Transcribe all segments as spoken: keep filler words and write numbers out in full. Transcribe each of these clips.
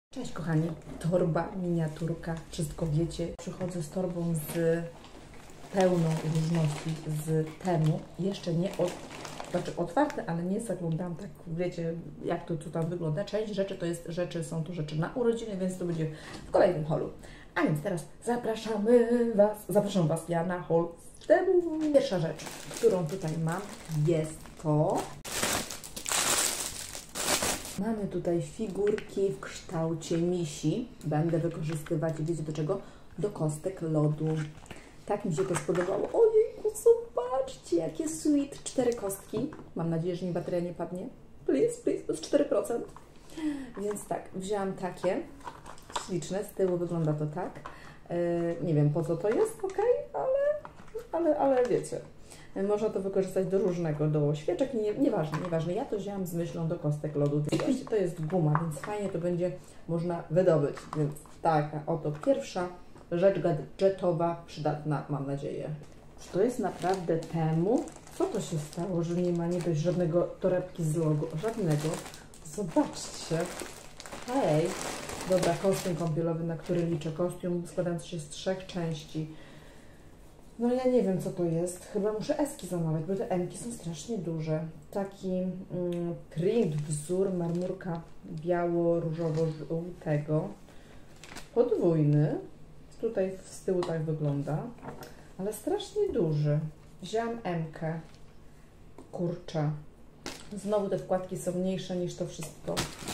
Cześć kochani, torba, miniaturka, wszystko wiecie. Przychodzę z torbą z pełną różności z Temu. Jeszcze nie od, znaczy otwarte, ale nie zaglądam tak, wiecie, jak to co tam wygląda. Część rzeczy to jest rzeczy, są to rzeczy na urodziny, więc to będzie w kolejnym holu. A więc teraz zapraszamy Was, zapraszam Was ja na hol z Temu. Pierwsza rzecz, którą tutaj mam, jest to... Mamy tutaj figurki w kształcie misi. Będę wykorzystywać, wiecie do czego? Do kostek lodu. Tak mi się to spodobało. Ojejku, zobaczcie, jakie sweet. Cztery kostki. Mam nadzieję, że mi bateria nie padnie. Please, please, to jest cztery procent. Więc tak, wzięłam takie śliczne. Z tyłu wygląda to tak. Yy, nie wiem po co to jest, ok, ale, ale, ale wiecie. Można to wykorzystać do różnego, do świeczek, nie, nieważne, nieważne. Ja to wzięłam z myślą do kostek lodu. Zobaczcie, to jest guma, więc fajnie to będzie można wydobyć. Więc taka oto pierwsza rzecz gadżetowa, przydatna, mam nadzieję. Czy to jest naprawdę Temu? Co to się stało, że nie ma nie dość żadnego torebki z logo? Żadnego. Zobaczcie. Hej. Dobra, kostium kąpielowy, na który liczę. Kostium składający się z trzech części. No ja nie wiem, co to jest. Chyba muszę eski zamawiać, bo te emki są strasznie duże. Taki mm, print, wzór, marmurka biało-różowo-żółtego. Podwójny. Tutaj z tyłu tak wygląda. Ale strasznie duży. Wzięłam emkę. Kurczę. Znowu te wkładki są mniejsze niż to wszystko.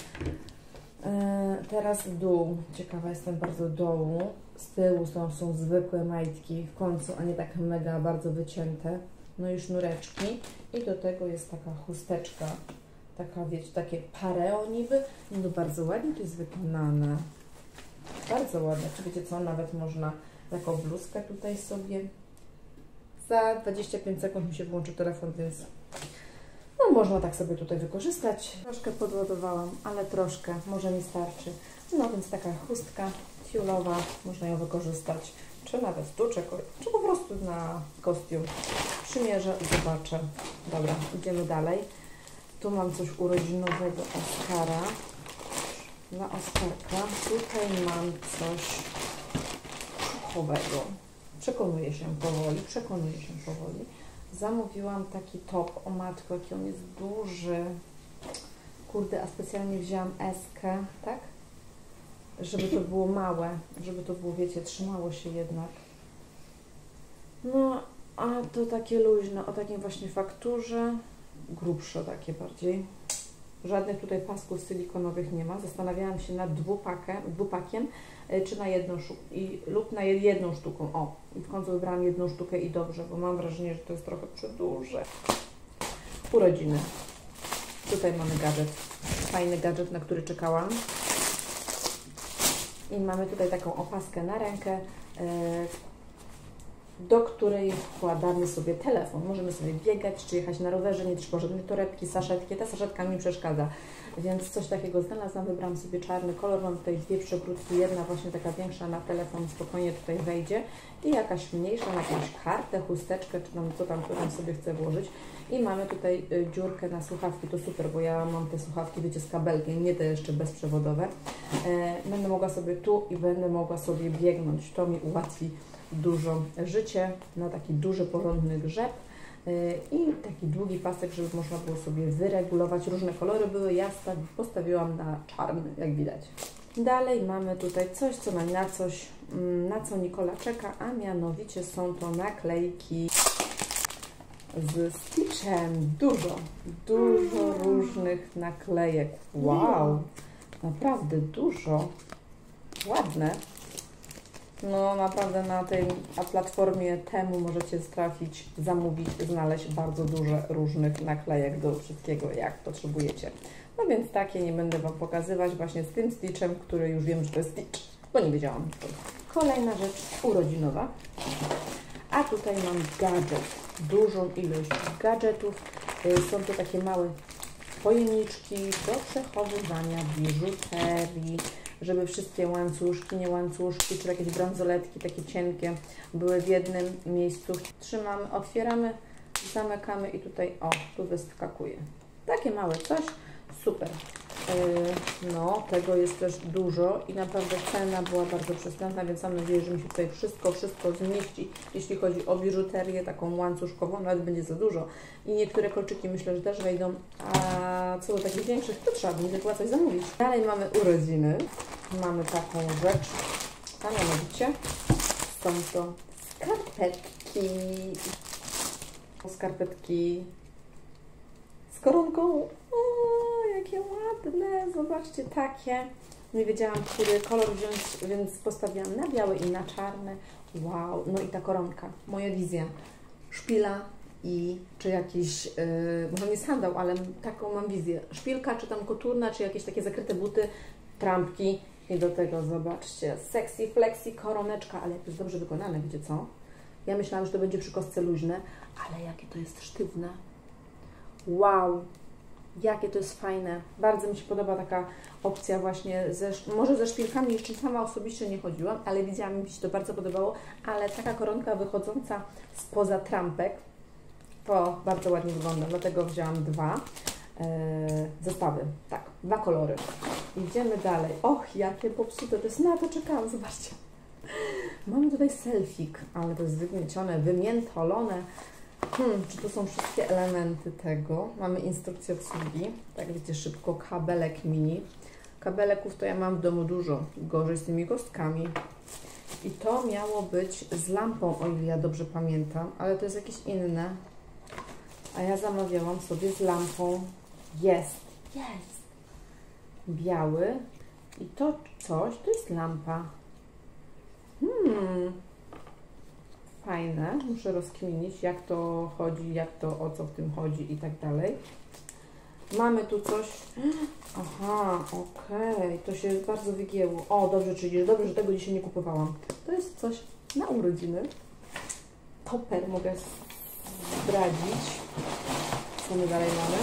Yy, teraz dół. Ciekawa jestem bardzo dołu. Z tyłu są, są zwykłe majtki w końcu, a nie tak mega bardzo wycięte. No i sznureczki. I do tego jest taka chusteczka. Taka, wiecie, takie pareo niby. No bardzo ładnie to jest wykonane. Bardzo ładne. Czy wiecie co? Nawet można taką bluzkę tutaj sobie. Za dwadzieścia pięć sekund mi się włączy telefon, więc no można tak sobie tutaj wykorzystać. Troszkę podładowałam, ale troszkę. Może mi starczy. No więc taka chustka tiulowa, można ją wykorzystać, czy nawet tu, czy, czy po prostu na kostium. Przymierzę i zobaczę. Dobra, idziemy dalej. Tu mam coś urodzinowego Oskara. Dla Oskarka. Tutaj mam coś szukowego. Przekonuję się powoli, przekonuję się powoli. Zamówiłam taki top. O matko, jaki on jest duży. Kurde, a specjalnie wzięłam eskę, tak? Żeby to było małe, żeby to było, wiecie, trzymało się jednak. No, a to takie luźne, o takiej właśnie fakturze, grubsze takie bardziej. Żadnych tutaj pasków silikonowych nie ma. Zastanawiałam się nad dwupakiem, dwupakiem czy na jedną sztukę, lub na jedną sztuką. O, i w końcu wybrałam jedną sztukę i dobrze, bo mam wrażenie, że to jest trochę przedłuże. Urodziny. Tutaj mamy gadżet. Fajny gadżet, na który czekałam. I mamy tutaj taką opaskę na rękę, do której wkładamy sobie telefon. Możemy sobie biegać, czy jechać na rowerze, nie trzeba żadnej torebki, saszetki. Ta saszetka mi przeszkadza, więc coś takiego znalazłam. Wybrałam sobie czarny kolor. Mam tutaj dwie przegródki. Jedna właśnie taka większa na telefon spokojnie tutaj wejdzie i jakaś mniejsza na jakąś kartę, chusteczkę, czy tam co tam, co tam sobie chcę włożyć. I mamy tutaj y, dziurkę na słuchawki, to super, bo ja mam te słuchawki, wiecie, z kabelkiem, nie te jeszcze bezprzewodowe. E, będę mogła sobie tu i będę mogła sobie biegnąć. To mi ułatwi dużo życie na taki duży, porządny grzeb. E, I taki długi pasek, żeby można było sobie wyregulować. Różne kolory były, ja postawiłam na czarny, jak widać. Dalej mamy tutaj coś, co na, na coś, na co Nikola czeka, a mianowicie są to naklejki z Stitchem. Dużo, dużo różnych naklejek. Wow, naprawdę dużo. Ładne. No naprawdę na tej na platformie Temu możecie trafić, zamówić, znaleźć bardzo dużo różnych naklejek do wszystkiego, jak potrzebujecie. No więc takie nie będę Wam pokazywać właśnie z tym Stitchem, który już wiem, że to jest Stitch, bo nie wiedziałam. Kolejna rzecz urodzinowa. A tutaj mam gadżet. Dużą ilość gadżetów. Są to takie małe pojemniczki do przechowywania biżuterii, żeby wszystkie łańcuszki, nie łańcuszki, czy jakieś bransoletki takie cienkie były w jednym miejscu. Trzymamy, otwieramy, zamykamy i tutaj, o, tu wyskakuje. Takie małe coś, super. No, tego jest też dużo i naprawdę cena była bardzo przystępna, więc mam nadzieję, że mi się tutaj wszystko, wszystko zmieści, jeśli chodzi o biżuterię taką łańcuszkową, nawet będzie za dużo. I niektóre kolczyki myślę, że też wejdą, a co do takich większych, to trzeba będzie chyba coś zamówić. Dalej mamy urodziny. Mamy taką rzecz, a mianowicie są to skarpetki. Skarpetki z koronką. O, jakie ładne! Zobaczcie, takie. Nie wiedziałam, który kolor wziąć, więc postawiłam na biały i na czarny. Wow! No i ta koronka. Moja wizja. Szpila i czy jakiś, yy, może nie sandał, ale taką mam wizję. Szpilka, czy tam koturna, czy jakieś takie zakryte buty, trampki. I do tego zobaczcie, sexy, flexi, koroneczka, ale jak jest dobrze wykonane, wiecie co? Ja myślałam, że to będzie przy kostce luźne, ale jakie to jest sztywne. Wow! Jakie to jest fajne. Bardzo mi się podoba taka opcja właśnie, ze, może ze szpilkami jeszcze sama osobiście nie chodziłam, ale widziałam, mi się to bardzo podobało, ale taka koronka wychodząca spoza trampek, to bardzo ładnie wygląda, dlatego wzięłam dwa yy, zestawy. Tak, dwa kolory. Idziemy dalej. Och, jakie popsute, to jest, na to czekałam, zobaczcie. Mamy tutaj selfik, ale to jest wygniecione, wymiętolone. Hmm, czy to są wszystkie elementy tego? Mamy instrukcję obsługi, tak wiecie, szybko, kabelek mini. Kabeleków to ja mam w domu dużo, gorzej z tymi kostkami. I to miało być z lampą, o ile ja dobrze pamiętam, ale to jest jakieś inne. A ja zamawiałam sobie z lampą. Jest, jest. Biały. I to coś, to jest lampa. Hmm. Fajne. Muszę rozkminić, jak to chodzi, jak to, o co w tym chodzi i tak dalej. Mamy tu coś. Aha, okej. Okay. To się bardzo wygięło. O, dobrze, czyli dobrze, że tego dzisiaj nie kupowałam. To jest coś na urodziny. Topper mogę zdradzić. Co my dalej mamy?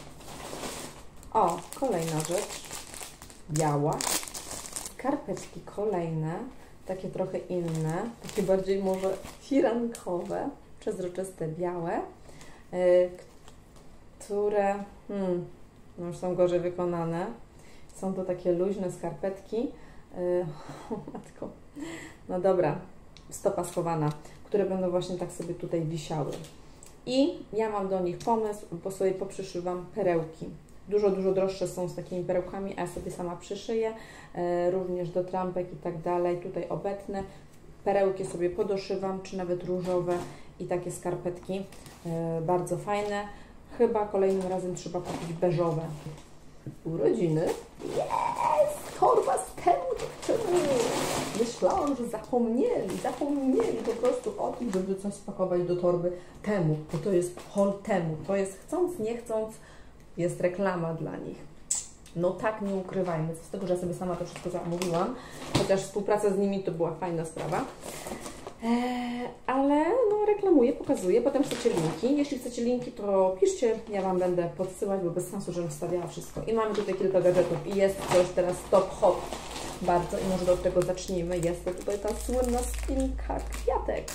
O, kolejna rzecz. Biała. Skarpetki kolejne. Takie trochę inne. Takie bardziej może firankowe. Przezroczyste, białe. Yy, które hmm, no już są gorzej wykonane. Są to takie luźne skarpetki. Yy, o matko. No dobra. Stopa schowana. Które będą właśnie tak sobie tutaj wisiały. I ja mam do nich pomysł, bo sobie poprzyszywam perełki. Dużo, dużo droższe są z takimi perełkami, a ja sobie sama przyszyję, e, również do trampek i tak dalej. Tutaj obetnę, perełki sobie podoszywam, czy nawet różowe i takie skarpetki. E, bardzo fajne. Chyba kolejnym razem trzeba kupić beżowe. Urodziny. Jest! Torba z temu dziewczyny! Myślałam, że zapomnieli, zapomnieli po prostu o tym, żeby coś spakować do torby temu, bo to jest haul temu. To jest chcąc, nie chcąc, jest reklama dla nich. No tak, nie ukrywajmy. Co z tego, że ja sobie sama to wszystko zamówiłam, chociaż współpraca z nimi to była fajna sprawa. Eee, ale no reklamuję, pokazuję, potem chcecie linki. Jeśli chcecie linki, to piszcie, ja Wam będę podsyłać, bo bez sensu, żebym wstawiała wszystko. I mamy tutaj kilka gadżetów i jest coś teraz top hot bardzo i może od tego zacznijmy. Jest to tutaj ta słynna spinka kwiatek.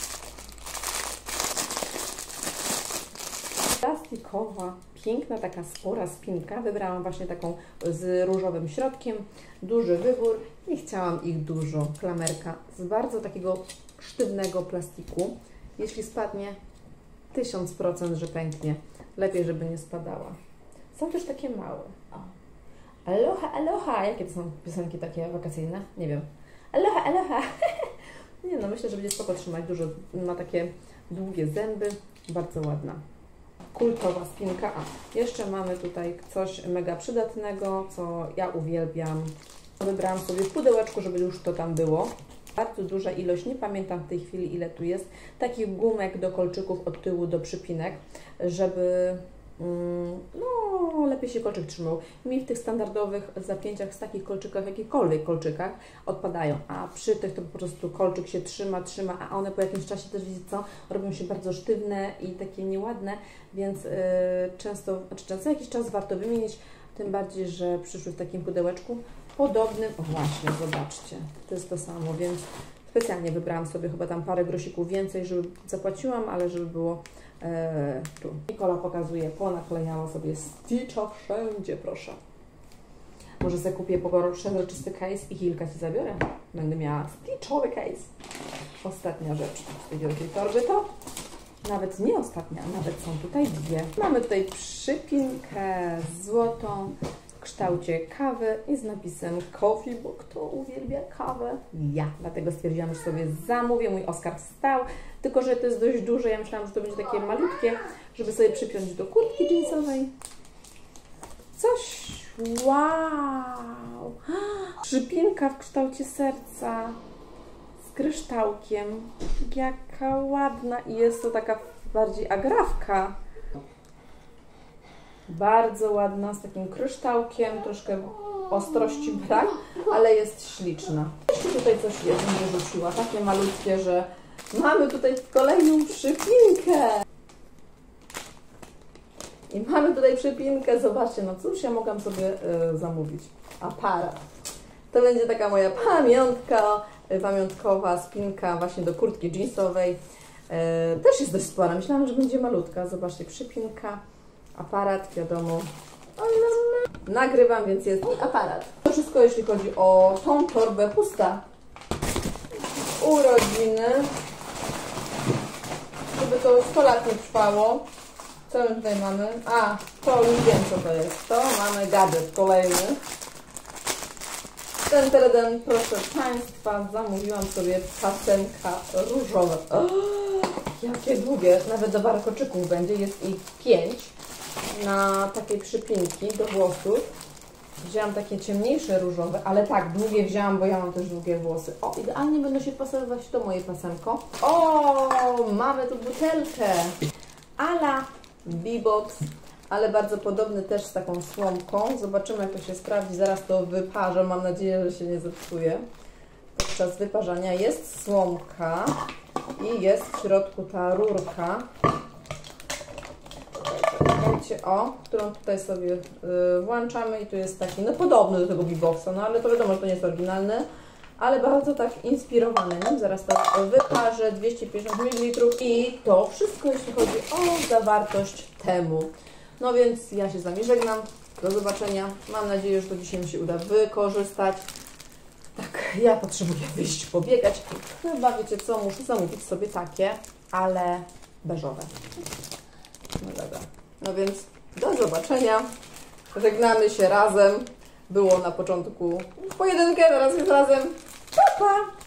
Plastikowa, piękna, taka spora spinka. Wybrałam właśnie taką z różowym środkiem. Duży wybór i chciałam ich dużo. Klamerka z bardzo takiego sztywnego plastiku. Jeśli spadnie, tysiąc procent, że pęknie. Lepiej, żeby nie spadała. Są też takie małe. O. Aloha, aloha! Jakie to są piosenki takie wakacyjne? Nie wiem. Aloha, aloha! Nie no, myślę, że będzie spoko trzymać. Dużo, ma takie długie zęby. Bardzo ładna. Kultowa spinka. A, jeszcze mamy tutaj coś mega przydatnego, co ja uwielbiam. Wybrałam sobie w pudełeczku, żeby już to tam było. Bardzo duża ilość, nie pamiętam w tej chwili ile tu jest, takich gumek do kolczyków od tyłu do przypinek, żeby mm, no, lepiej się kolczyk trzymał. Mi w tych standardowych zapięciach z takich kolczykach, jakichkolwiek kolczykach odpadają, a przy tych to po prostu kolczyk się trzyma, trzyma, a one po jakimś czasie też, widzicie co, robią się bardzo sztywne i takie nieładne, więc yy, często, znaczy często jakiś czas warto wymienić, tym bardziej, że przyszły w takim pudełeczku podobnym. O właśnie, zobaczcie, to jest to samo, więc specjalnie wybrałam sobie chyba tam parę grosików więcej, żeby zapłaciłam, ale żeby było e, tu. Nikola pokazuje, ponaklejała sobie Stitcha wszędzie, proszę. Może sobie kupię przezroczysty case i kilka Ci zabiorę. Będę miała stitchowy case. Ostatnia rzecz z tej wielkiej torby to nawet nie ostatnia, nawet są tutaj dwie. Mamy tutaj przypinkę złotą w kształcie kawy i z napisem coffee, bo kto uwielbia kawę? Ja. Dlatego stwierdziłam, że sobie zamówię. Mój Oskar wstał, tylko że to jest dość duże. Ja myślałam, że to będzie takie malutkie, żeby sobie przypiąć do kurtki jeansowej. Coś, wow! Przypinka w kształcie serca z kryształkiem. Jaka ładna i jest to taka bardziej agrafka. Bardzo ładna, z takim kryształkiem, troszkę ostrości brak, ale jest śliczna. Jeszcze tutaj coś jest, będę rzuciła, takie malutkie, że mamy tutaj kolejną przypinkę. I mamy tutaj przypinkę, zobaczcie, no cóż ja mogłam sobie y, zamówić? Aparat. To będzie taka moja pamiątka, y, pamiątkowa spinka właśnie do kurtki jeansowej. Y, też jest dość spora, myślałam, że będzie malutka. Zobaczcie, przypinka, aparat, wiadomo. Nagrywam, więc jest i aparat. To wszystko, jeśli chodzi o tą torbę pusta. Urodziny. Żeby to sto lat nie trwało. Co my tutaj mamy? A, to już wiem, co to jest. To mamy gadżet kolejny. Ten teledysk, proszę Państwa, zamówiłam sobie pasemka różowe. O, jakie długie, nawet do warkoczyków będzie, jest ich pięć na takiej przypinki do włosów. Wzięłam takie ciemniejsze różowe, ale tak, długie wzięłam, bo ja mam też długie włosy. O, idealnie będą się pasować to moje pasemko. O, mamy tu butelkę. Ala B-Box, ale bardzo podobny też z taką słomką. Zobaczymy, jak to się sprawdzi. Zaraz to wyparzę. Mam nadzieję, że się nie zepsuje. Podczas wyparzania jest słomka i jest w środku ta rurka. Wiecie, o, którą tutaj sobie y, włączamy i tu jest taki, no podobny do tego B-Boxa, no ale to wiadomo, że to nie jest oryginalny, ale bardzo tak inspirowany nim. Zaraz to wyparzę, dwieście pięćdziesiąt mililitrów i to wszystko, jeśli chodzi o zawartość temu. No więc ja się z Wami żegnam. Do zobaczenia. Mam nadzieję, że to dzisiaj mi się uda wykorzystać. Tak, ja potrzebuję wyjść, pobiegać. Chyba wiecie co, muszę zamówić sobie takie, ale beżowe. No dobra. No więc do zobaczenia. Żegnamy się razem. Było na początku w pojedynkę, teraz jest razem. Pa, pa!